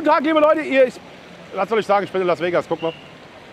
Guten Tag, liebe Leute. Was soll ich sagen? Ich bin in Las Vegas. Guck mal.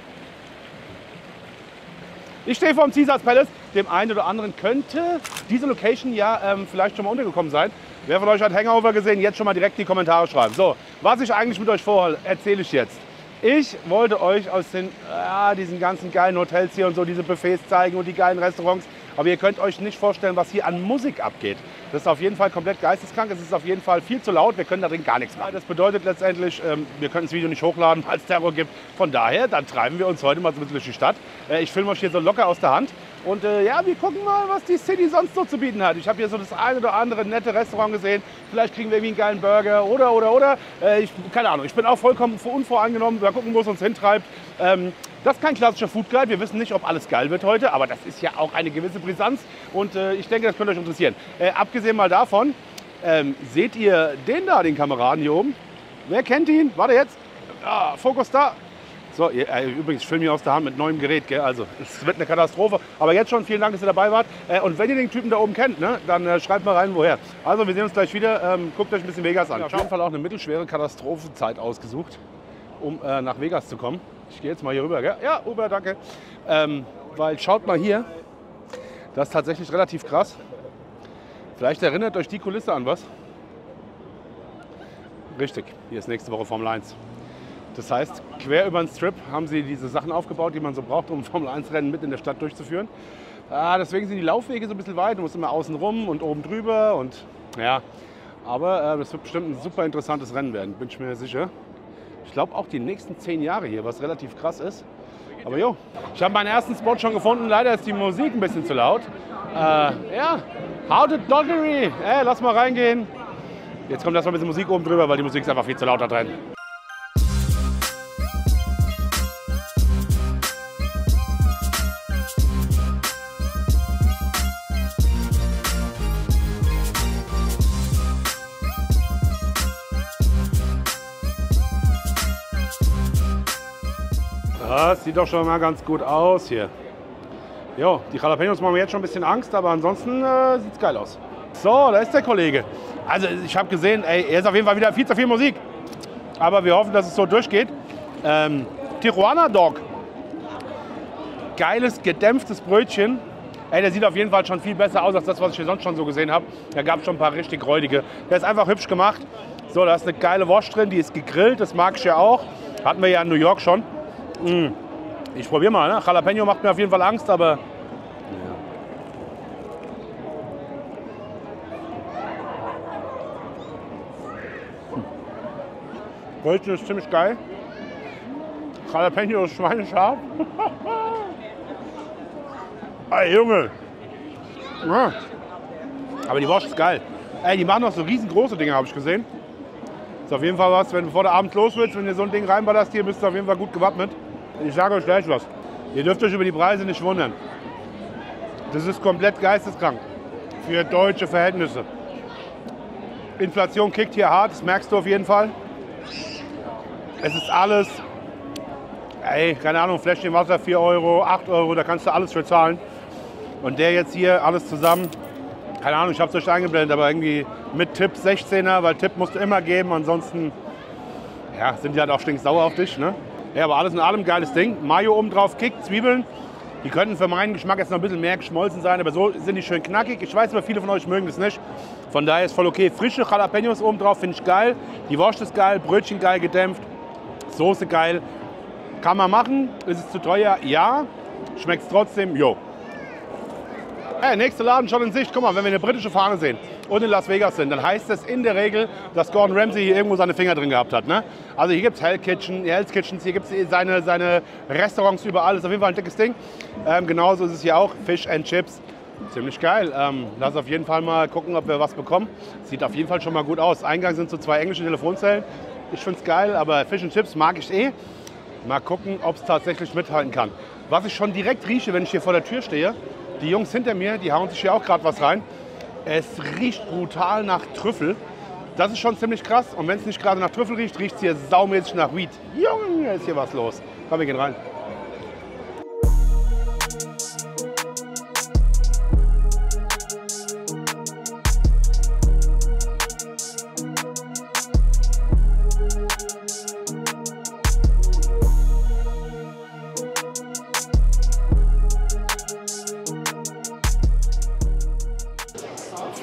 Ich stehe vor dem Caesars Palace. Dem einen oder anderen könnte diese Location ja vielleicht schon mal untergekommen sein. Wer von euch hat Hangover gesehen? Jetzt schon mal direkt die Kommentare schreiben. So, was ich eigentlich mit euch vorhabe, erzähle ich jetzt. Ich wollte euch aus diesen ganzen geilen Hotels hier und so diese Buffets zeigen und die geilen Restaurants. Aber ihr könnt euch nicht vorstellen, was hier an Musik abgeht. Das ist auf jeden Fall komplett geisteskrank. Es ist auf jeden Fall viel zu laut. Wir können da drin gar nichts machen. Das bedeutet letztendlich, wir können das Video nicht hochladen, weil es Terror gibt. Von daher, dann treiben wir uns heute mal so ein bisschen durch die Stadt. Ich filme euch hier so locker aus der Hand. Und ja, wir gucken mal, was die City sonst so zu bieten hat. Ich habe hier so das eine oder andere nette Restaurant gesehen. Vielleicht kriegen wir irgendwie einen geilen Burger oder. Keine Ahnung, ich bin auch vollkommen unvoreingenommen. Mal gucken, wo es uns hintreibt. Das ist kein klassischer Food Guide. Wir wissen nicht, ob alles geil wird heute, aber das ist ja auch eine gewisse Brisanz. Und ich denke, das könnte euch interessieren. Abgesehen mal davon, seht ihr den da, den Kameraden hier oben? Wer kennt ihn? Warte jetzt. Ah, Fokus da. So, übrigens, ich filme hier aus der Hand mit neuem Gerät, gell? Also es wird eine Katastrophe. Aber jetzt schon, vielen Dank, dass ihr dabei wart. Und wenn ihr den Typen da oben kennt, ne, dann schreibt mal rein, woher. Also wir sehen uns gleich wieder. Guckt euch ein bisschen Vegas an. Auf jeden Fall auch eine mittelschwere Katastrophenzeit ausgesucht, um nach Vegas zu kommen. Ich gehe jetzt mal hier rüber, gell? Ja, Uber, danke. Weil schaut mal hier, das ist tatsächlich relativ krass. Vielleicht erinnert euch die Kulisse an was. Richtig, hier ist nächste Woche Formel 1. Das heißt, quer über den Strip haben sie diese Sachen aufgebaut, die man so braucht, um Formel-1-Rennen mit in der Stadt durchzuführen. Deswegen sind die Laufwege so ein bisschen weit, du musst immer außen rum und oben drüber. Und, ja. Aber das wird bestimmt ein super interessantes Rennen werden, bin ich mir sicher. Ich glaube auch die nächsten 10 Jahre hier, was relativ krass ist. Aber jo, ich habe meinen ersten Spot schon gefunden, leider ist die Musik ein bisschen zu laut. Ja, How to Doggery, lass mal reingehen. Jetzt kommt erstmal ein bisschen Musik oben drüber, weil die Musik ist einfach viel zu laut da drin. Das sieht doch schon mal ganz gut aus hier. Jo, die Jalapenos machen mir jetzt schon ein bisschen Angst, aber ansonsten sieht es geil aus. So, da ist der Kollege. Also ich habe gesehen, er ist auf jeden Fall wieder viel zu viel Musik. Aber wir hoffen, dass es so durchgeht. Tijuana Dog. Geiles, gedämpftes Brötchen. Der sieht auf jeden Fall schon viel besser aus als das, was ich hier sonst schon so gesehen habe. Da gab es schon ein paar richtig räudige. Der ist einfach hübsch gemacht. So, da ist eine geile Wurst drin, die ist gegrillt. Das mag ich ja auch. Hatten wir ja in New York schon. Ich probiere mal, ne? Jalapeno macht mir auf jeden Fall Angst, aber... Brötchen ist ziemlich geil. Jalapeno ist schweinescharf. Ey, Junge! Ja. Aber die Wurst ist geil. Die machen noch so riesengroße Dinge, habe ich gesehen. Ist auf jeden Fall was, wenn bevor der Abend los wird, wenn ihr so ein Ding reinballerst hier, bist du auf jeden Fall gut gewappnet. Ich sage euch gleich was. Ihr dürft euch über die Preise nicht wundern. Das ist komplett geisteskrank für deutsche Verhältnisse. Inflation kickt hier hart, das merkst du auf jeden Fall. Es ist alles, keine Ahnung, Fläschchen Wasser 4 Euro, 8 Euro, da kannst du alles für zahlen. Und der jetzt hier, alles zusammen, keine Ahnung, ich habe es euch eingeblendet, aber irgendwie mit Tipp 16er, weil Tipp musst du immer geben, ansonsten ja, sind die halt auch stinksauer auf dich. Ne? Ja, aber alles in allem geiles Ding. Mayo oben drauf, Kick, Zwiebeln. Die könnten für meinen Geschmack jetzt noch ein bisschen mehr geschmolzen sein, aber so sind die schön knackig. Ich weiß aber, viele von euch mögen das nicht. Von daher ist voll okay. Frische Jalapenos oben drauf finde ich geil. Die Wurst ist geil, Brötchen geil gedämpft, Soße geil. Kann man machen. Ist es zu teuer? Ja. Schmeckt es trotzdem? Jo. Nächster Laden schon in Sicht. Guck mal, wenn wir eine britische Fahne sehen und in Las Vegas sind, dann heißt das in der Regel, dass Gordon Ramsay hier irgendwo seine Finger drin gehabt hat. Ne? Also hier gibt es Hell's Kitchens, hier gibt es seine Restaurants überall. Das ist auf jeden Fall ein dickes Ding. Genauso ist es hier auch. Fish and Chips. Ziemlich geil. Lass auf jeden Fall mal gucken, ob wir was bekommen. Sieht auf jeden Fall schon mal gut aus. Eingang sind so 2 englische Telefonzellen. Ich finde es geil, aber Fish and Chips mag ich eh. Mal gucken, ob es tatsächlich mithalten kann. Was ich schon direkt rieche, wenn ich hier vor der Tür stehe, die Jungs hinter mir, die hauen sich hier auch gerade was rein. Es riecht brutal nach Trüffel. Das ist schon ziemlich krass. Und wenn es nicht gerade nach Trüffel riecht, riecht es hier saumäßig nach Weed. Junge, ist hier was los. Komm, wir gehen rein.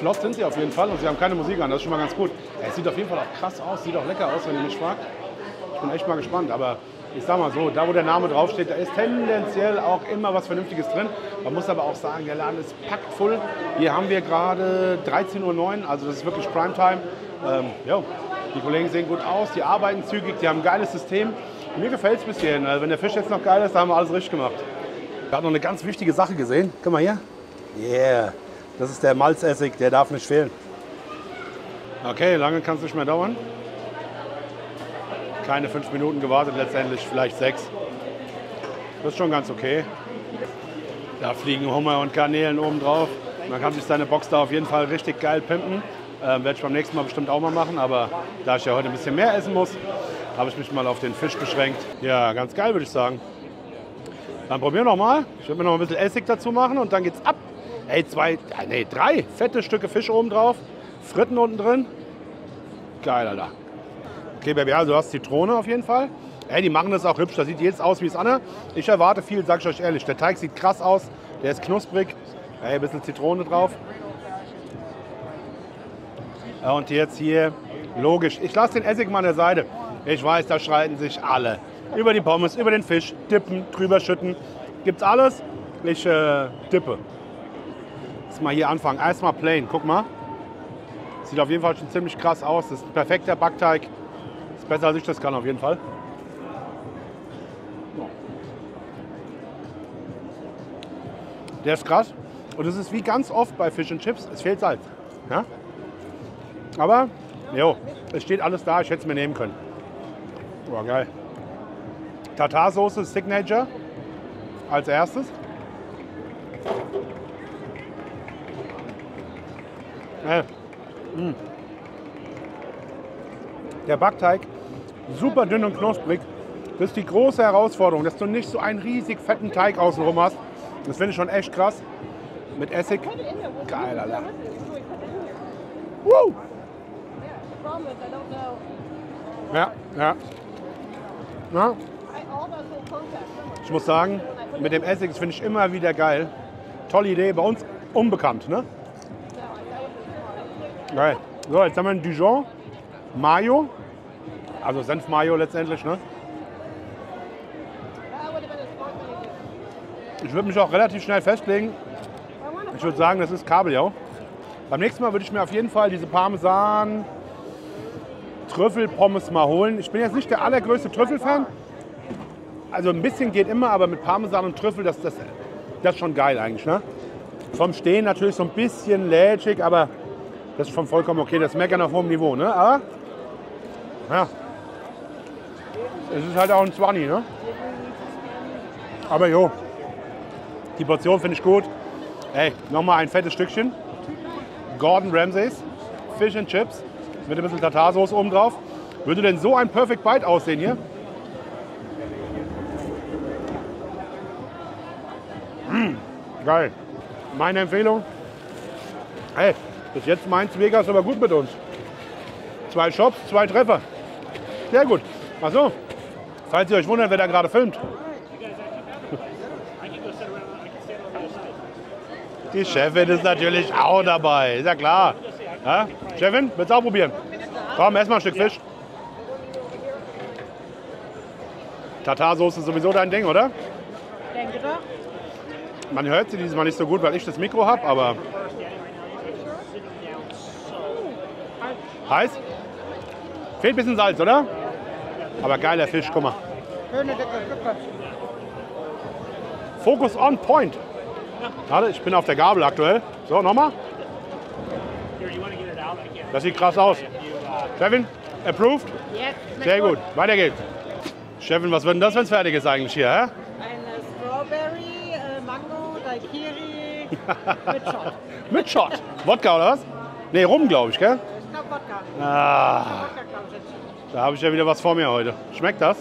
Flott sind sie auf jeden Fall und sie haben keine Musik an, das ist schon mal ganz gut. Es sieht auf jeden Fall auch krass aus, sieht auch lecker aus, wenn ihr mich fragt. Ich bin echt mal gespannt, aber ich sag mal so, da wo der Name draufsteht, da ist tendenziell auch immer was Vernünftiges drin. Man muss aber auch sagen, der Laden ist packt voll. Hier haben wir gerade 13:09 Uhr, also das ist wirklich Primetime. Die Kollegen sehen gut aus, die arbeiten zügig, die haben ein geiles System. Mir gefällt es bis hierhin. Also wenn der Fisch jetzt noch geil ist, dann haben wir alles richtig gemacht. Ich habe noch eine ganz wichtige Sache gesehen. Guck mal hier. Yeah, das ist der Malzessig, der darf nicht fehlen. Okay, lange kann es nicht mehr dauern. Keine 5 Minuten gewartet, letztendlich vielleicht 6. Das ist schon ganz okay. Da fliegen Hummer und Garnelen oben drauf. Man kann sich seine Box da auf jeden Fall richtig geil pimpen. Werde ich beim nächsten Mal bestimmt auch mal machen, aber da ich ja heute ein bisschen mehr essen muss, habe ich mich mal auf den Fisch beschränkt. Ja, ganz geil würde ich sagen. Dann probieren wir noch mal. Ich werde mir noch ein bisschen Essig dazu machen und dann geht's ab. Ey, 3 fette Stücke Fisch oben drauf, Fritten unten drin. Geil, Alter. Okay, Baby, also du hast Zitrone auf jeden Fall. Ey, die machen das auch hübsch. Das sieht jetzt aus wie das andere. Ich erwarte viel, sag ich euch ehrlich. Der Teig sieht krass aus, der ist knusprig. Ey, ein bisschen Zitrone drauf. Und jetzt hier, logisch, ich lasse den Essig mal an der Seite. Ich weiß, da streiten sich alle. Über die Pommes, über den Fisch, dippen, drüber schütten. Gibt's alles. Ich dippe. Lass mal hier anfangen. Erstmal plain, guck mal. Sieht auf jeden Fall schon ziemlich krass aus. Das ist ein perfekter Backteig. Ist besser, als ich das kann auf jeden Fall. Der ist krass. Und es ist wie ganz oft bei Fish and Chips, es fehlt Salz. Ja? Aber, jo, es steht alles da, ich hätte es mir nehmen können. Boah, geil. Tartarsoße Signature als erstes. Der Backteig, super dünn und knusprig. Das ist die große Herausforderung, dass du nicht so einen riesig fetten Teig außenrum hast. Das finde ich schon echt krass. Mit Essig. Geil, Alter. Woo! Ja, ja. Na? Ich muss sagen, mit dem Essig, das finde ich immer wieder geil. Tolle Idee, bei uns unbekannt, ne? Geil. So, jetzt haben wir einen Dijon Mayo, also Senf-Mayo letztendlich, ne? Ich würde mich auch relativ schnell festlegen. Ich würde sagen, das ist Kabeljau. Beim nächsten Mal würde ich mir auf jeden Fall diese Parmesan Trüffelpommes mal holen. Ich bin jetzt nicht der allergrößte Trüffelfan. Also ein bisschen geht immer, aber mit Parmesan und Trüffel, das ist schon geil eigentlich, ne? Vom Stehen natürlich so ein bisschen lätschig, aber das ist schon vollkommen okay. Das ist Meckern auf hohem Niveau, ne? Aber ja, es ist halt auch ein 20, ne? Aber jo, die Portion finde ich gut. Ey, nochmal ein fettes Stückchen. Gordon Ramsays Fish and Chips mit ein bisschen Tartarsauce oben drauf. Würde denn so ein Perfect Bite aussehen hier? Geil. Meine Empfehlung. Hey, bis jetzt meint Vegas aber gut mit uns. 2 Shops, 2 Treffer. Sehr gut. Achso, falls ihr euch wundert, wer da gerade filmt. Die Chefin ist natürlich auch dabei, ist ja klar. Ja? Chefin, willst du auch probieren? Komm, ess mal ein Stück Fisch. Tartarsoße ist sowieso dein Ding, oder? Denke doch. Man hört sie dieses Mal nicht so gut, weil ich das Mikro habe, aber... Heiß? Fehlt ein bisschen Salz, oder? Aber geiler Fisch, guck mal. Schöne dicke Stücke. Focus on point. Warte, ich bin auf der Gabel aktuell. So, nochmal. Das sieht krass aus. Chefin, approved? Yes, Sehr gut, weiter geht's. Chefin, was wird denn das, wenn es fertig ist eigentlich hier? Hä? Eine Strawberry, Mango, Daiquiri mit Shot. Mit Shot. Wodka oder was? Nee, Rum, glaube ich, gell? Ich glaube Wodka. Ah, Wodka, glaube ich jetzt. da habe ich ja wieder was vor mir heute. Schmeckt das?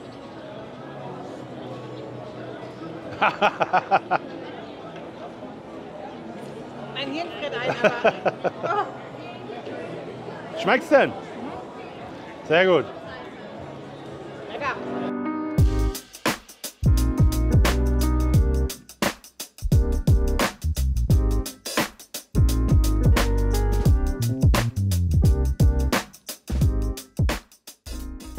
Mein Hirn friert ein, aber... Schmeckt's denn? Sehr gut. Lecker.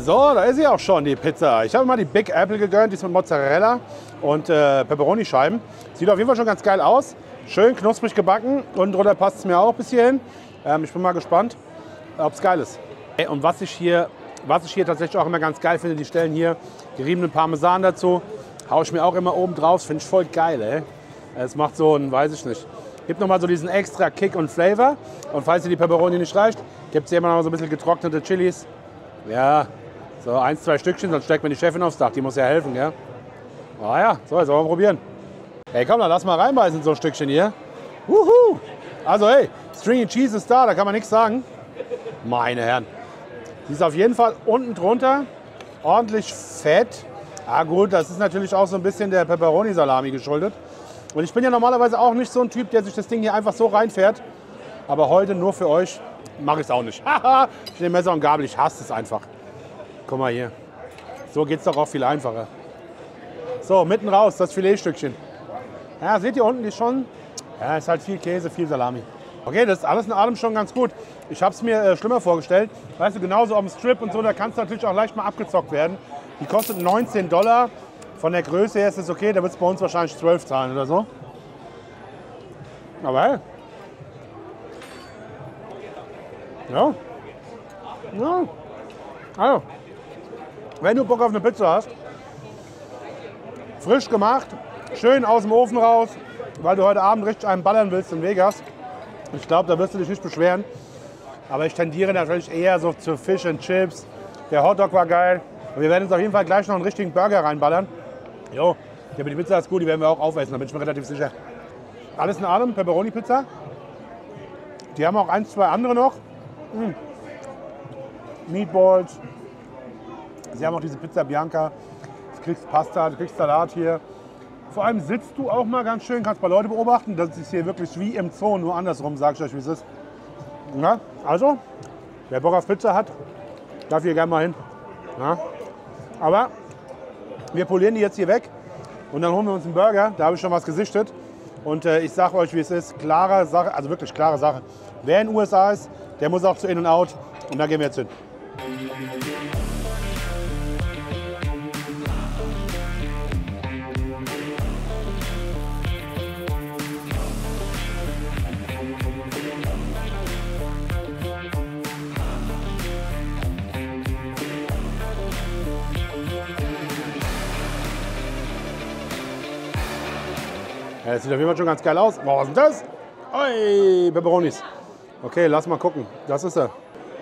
So, da ist sie auch schon, die Pizza. Ich habe mal die Big Apple gegönnt, die ist mit Mozzarella und Pepperoni-Scheiben. Sieht auf jeden Fall schon ganz geil aus. Schön knusprig gebacken und drunter passt es mir auch bis hierhin. Ich bin mal gespannt, ob es geil ist. Und was ich hier tatsächlich auch immer ganz geil finde, die stellen hier geriebenen Parmesan dazu. Haue ich mir auch immer oben drauf, finde ich voll geil, ey. Es macht so ein, weiß ich nicht. Gibt nochmal so diesen extra Kick und Flavor. Und falls dir die Pepperoni nicht reicht, gibt es hier immer noch so ein bisschen getrocknete Chilis. Ja, so 1, 2 Stückchen, sonst steckt mir die Chefin aufs Dach. Die muss ja helfen, ja. Ah ja, so, jetzt wollen wir probieren. Hey, komm, dann lass mal reinbeißen, so ein Stückchen hier. Wuhu! Also, hey, Stringy Cheese ist da, da kann man nichts sagen. Meine Herren. Die ist auf jeden Fall unten drunter ordentlich fett. Ah gut, das ist natürlich auch so ein bisschen der Pepperoni-Salami geschuldet. Und ich bin ja normalerweise auch nicht so ein Typ, der sich das Ding hier einfach so reinfährt. Aber heute nur für euch mache ich es auch nicht. Haha, ich nehme Messer und Gabel, ich hasse es einfach. Guck mal hier. So geht es doch auch viel einfacher. So, mitten raus, das Filetstückchen. Ja, seht ihr unten, die ist schon. Ja, ist halt viel Käse, viel Salami. Okay, das ist alles in allem schon ganz gut. Ich habe es mir schlimmer vorgestellt. Weißt du, genauso auf dem Strip und so, da kannst du natürlich auch leicht mal abgezockt werden. Die kostet $19. Von der Größe her ist es okay, da wird es bei uns wahrscheinlich 12 zahlen oder so. Aber hey. Ja. Ja. Also, wenn du Bock auf eine Pizza hast, frisch gemacht, schön aus dem Ofen raus, weil du heute Abend richtig einen ballern willst in Vegas. Ich glaube, da wirst du dich nicht beschweren. Aber ich tendiere natürlich eher so zu Fish and Chips. Der Hotdog war geil. Und wir werden uns auf jeden Fall gleich noch einen richtigen Burger reinballern. Jo, die Pizza ist gut, die werden wir auch aufessen, da bin ich mir relativ sicher. Alles in allem, Pepperoni-Pizza. Die haben auch 1, 2 andere noch. Meatballs. Sie haben auch diese Pizza Bianca. Du kriegst Pasta, du kriegst Salat hier. Vor allem sitzt du auch mal ganz schön, kannst ein paar Leute beobachten. Das ist hier wirklich wie im Zoo, nur andersrum, sag ich euch, wie es ist. Ja, also, wer Bock auf Pizza hat, darf hier gerne mal hin. Ja. Aber wir polieren die jetzt hier weg und dann holen wir uns einen Burger. Da habe ich schon was gesichtet. Und ich sage euch, wie es ist. Klare Sache, also wirklich klare Sache. Wer in den USA ist, der muss auch zu In-N-Out. Und da gehen wir jetzt hin. Ja, das sieht auf jeden Fall schon ganz geil aus. Was ist denn das? Oi, Pepperonis. Okay, lass mal gucken. Das ist er.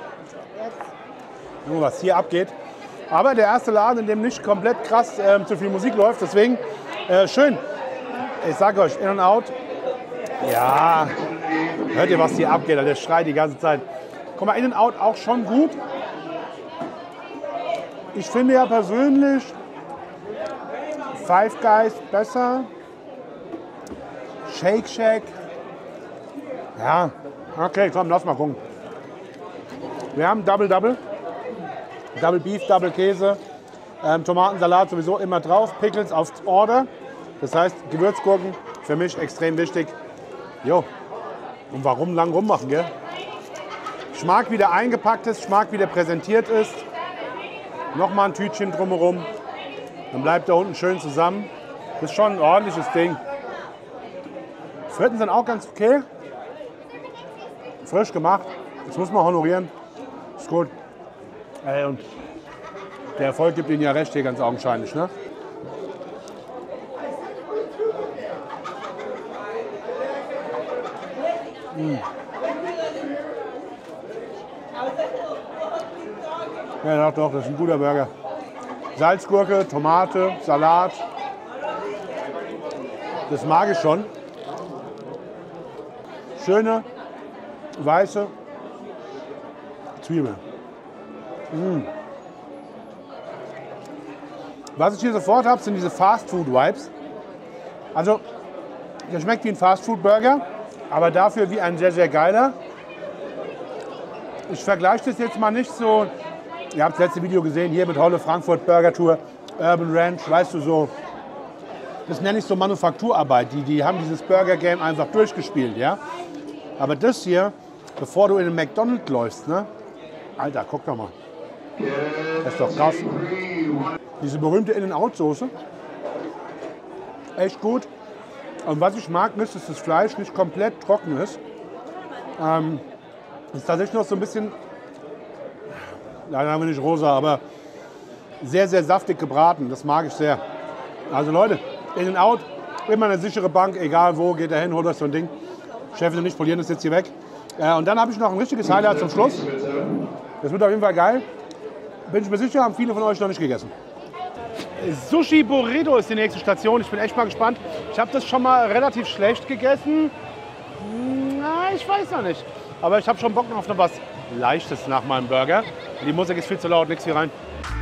Nur was hier abgeht. Aber der erste Laden, in dem nicht komplett krass zu viel Musik läuft. Deswegen schön. Ich sage euch, In-N-Out. Ja, hört ihr, was hier abgeht? Der schreit die ganze Zeit. Guck mal, In-N-Out auch schon gut. Ich finde ja persönlich Five Guys besser. Shake Shack. Ja, okay, komm, lass mal gucken. Wir haben Double Double. Double Beef, Double Käse. Tomatensalat sowieso immer drauf. Pickles auf Order. Das heißt, Gewürzgurken für mich extrem wichtig. Jo. Und warum lang rummachen, gell? Ich mag, wie der eingepackt ist. Ich mag, wie der präsentiert ist. Nochmal ein Tütchen drumherum. Dann bleibt er unten schön zusammen. Das ist schon ein ordentliches Ding. Fritten sind auch ganz okay. Frisch gemacht. Das muss man honorieren. Ist gut. Und der Erfolg gibt Ihnen ja recht hier ganz augenscheinlich. Ne? Ja, doch, das ist ein guter Burger. Salzgurke, Tomate, Salat. Das mag ich schon. Schöne, weiße Zwiebeln. Was ich hier sofort habe, sind diese Fast-Food-Vibes. Also, der schmeckt wie ein Fast-Food-Burger, aber dafür wie ein sehr, sehr geiler. Ich vergleiche das jetzt mal nicht so, ihr habt das letzte Video gesehen, hier mit Holle Frankfurt Burger Tour, Urban Ranch, weißt du so. Das nenne ich so Manufakturarbeit. Die haben dieses Burger-Game einfach durchgespielt, ja. Aber das hier, bevor du in den McDonald's läufst, ne? Alter, guck doch mal. Das ist doch krass. Diese berühmte In-N-Out-Soße. Echt gut. Und was ich mag, ist, dass das Fleisch nicht komplett trocken ist. Ist tatsächlich noch so ein bisschen, leider haben wir nicht rosa, aber sehr, sehr saftig gebraten. Das mag ich sehr. Also Leute, In-N-Out, immer eine sichere Bank, egal wo, geht da hin, holt euch so ein Ding. Chef will nicht polieren, das ist jetzt hier weg. Und dann habe ich noch ein richtiges Highlight zum Schluss. Das wird auf jeden Fall geil. Bin ich mir sicher, haben viele von euch noch nicht gegessen. Sushi Burrito ist die nächste Station. Ich bin echt mal gespannt. Ich habe das schon mal relativ schlecht gegessen. Na, ich weiß noch nicht. Aber ich habe schon Bock auf noch was Leichtes nach meinem Burger. Die Musik ist viel zu laut, nichts hier rein.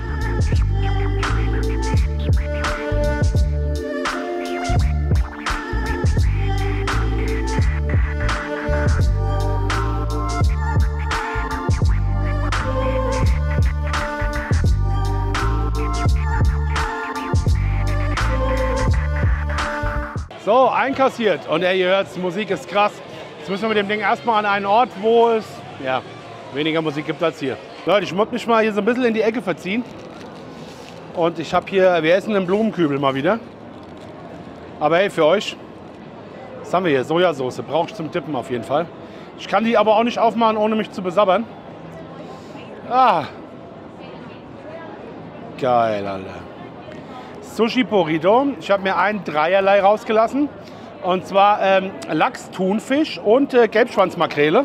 So, einkassiert und ihr hört, Musik ist krass. Jetzt müssen wir mit dem Ding erstmal an einen Ort, wo es weniger Musik gibt als hier. Leute, ich muss mich mal hier so ein bisschen in die Ecke verziehen. Und ich habe hier, wir essen einen Blumenkübel mal wieder. Aber hey, für euch, was haben wir hier? Sojasauce, brauche ich zum Dippen auf jeden Fall. Ich kann die aber auch nicht aufmachen, ohne mich zu besabbern. Ah, geil, Alter. Sushi Burrito. Ich habe mir ein Dreierlei rausgelassen. Und zwar Lachs, Thunfisch und Gelbschwanzmakrele.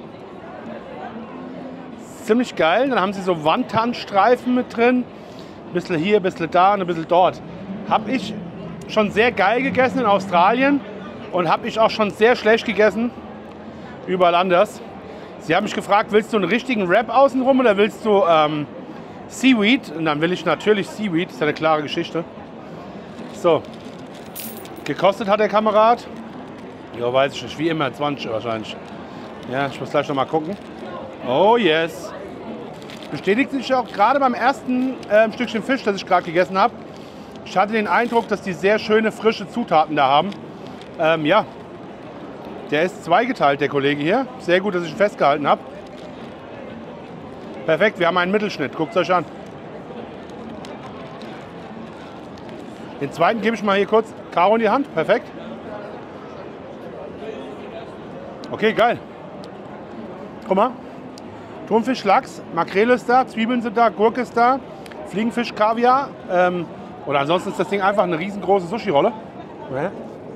Ziemlich geil. Dann haben sie so Wonton-Streifen mit drin. Ein bisschen hier, ein bisschen da und ein bisschen dort. Habe ich schon sehr geil gegessen in Australien. Und habe ich auch schon sehr schlecht gegessen überall anders. Sie haben mich gefragt, willst du einen richtigen Wrap außenrum oder willst du Seaweed? Und dann will ich natürlich Seaweed, das ist ja eine klare Geschichte. So, gekostet hat der Kamerad, ja weiß ich nicht, wie immer 20 wahrscheinlich. Ja, ich muss gleich noch mal gucken. Oh yes. Bestätigt sich auch gerade beim ersten Stückchen Fisch, das ich gerade gegessen habe. Ich hatte den Eindruck, dass die sehr schöne frische Zutaten da haben. Ja, der ist zweigeteilt, der Kollege hier. Sehr gut, dass ich ihn festgehalten habe. Perfekt, wir haben einen Mittelschnitt. Guckt es euch an. Den zweiten gebe ich mal hier kurz Caro in die Hand. Perfekt. Okay, geil. Guck mal. Thunfisch, Lachs, Makrele ist da, Zwiebeln sind da, Gurke ist da, Fliegenfisch, Kaviar. Oder ansonsten ist das Ding einfach eine riesengroße Sushi-Rolle. Ja.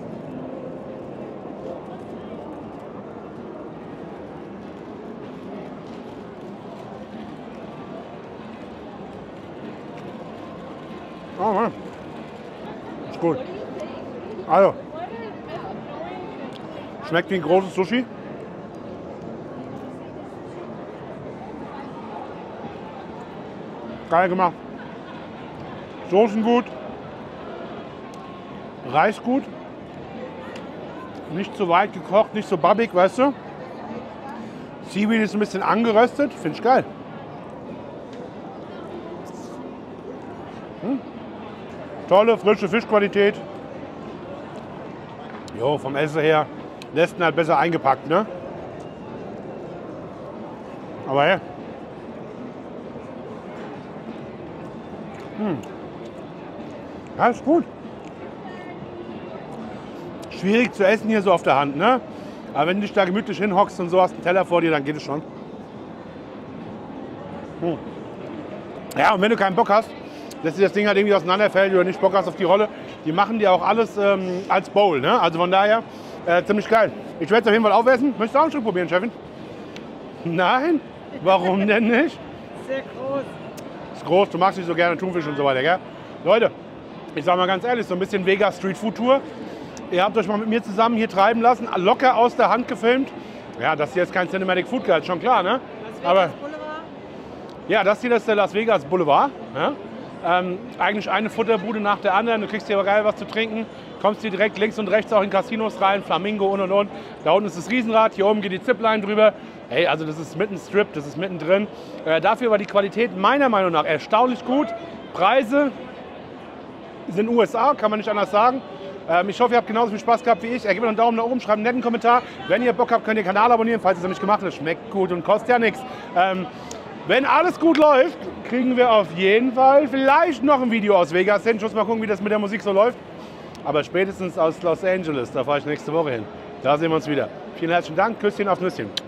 Oh Mann. Ist gut. Also. Schmeckt wie ein großes Sushi. Geil gemacht. Soßen gut. Reis gut. Nicht zu weit gekocht, nicht so babbig, weißt du. Seaweed ist ein bisschen angeröstet. Finde ich geil. Tolle, frische Fischqualität. Jo, vom Essen her lässt ihn halt besser eingepackt, ne? Aber ja. Ja, ist gut. Schwierig zu essen hier so auf der Hand, ne? Aber wenn du dich da gemütlich hinhockst und so hast einen Teller vor dir, dann geht es schon. Ja, und wenn du keinen Bock hast, dass dir das Ding halt irgendwie auseinanderfällt oder nicht Bock hast auf die Rolle, die machen dir auch alles als Bowl, ne? Also von daher ziemlich geil. Ich werde es auf jeden Fall aufessen. Möchtest du auch ein Stück probieren, Chefin? Nein? Warum denn nicht? Sehr groß. Ist groß, du magst nicht so gerne Thunfisch und so weiter, gell? Leute, ich sag mal ganz ehrlich, so ein bisschen Vegas Street Food Tour. Ihr habt euch mal mit mir zusammen hier treiben lassen, locker aus der Hand gefilmt. Ja, das hier ist kein Cinematic Food Guide, schon klar, ne? Aber ja, das hier ist der Las Vegas Boulevard. Ja? Eigentlich eine Futterbude nach der anderen. Du kriegst hier aber geil was zu trinken. Kommst hier direkt links und rechts auch in Casinos rein, Flamingo und. Da unten ist das Riesenrad, hier oben geht die Zipline drüber. Hey, also das ist mitten Strip, das ist mittendrin. Dafür war die Qualität meiner Meinung nach erstaunlich gut. Preise sind USA, kann man nicht anders sagen. Ich hoffe, ihr habt genauso viel Spaß gehabt wie ich. Gebt mir einen Daumen nach oben, schreibt einen netten Kommentar. Wenn ihr Bock habt, könnt ihr den Kanal abonnieren, falls ihr es noch nicht gemacht habt. Schmeckt gut und kostet ja nichts. Wenn alles gut läuft, kriegen wir auf jeden Fall vielleicht noch ein Video aus Vegas hin. Ich muss mal gucken, wie das mit der Musik so läuft. Aber spätestens aus Los Angeles, da fahre ich nächste Woche hin. Da sehen wir uns wieder. Vielen herzlichen Dank, Küsschen auf Nüsschen.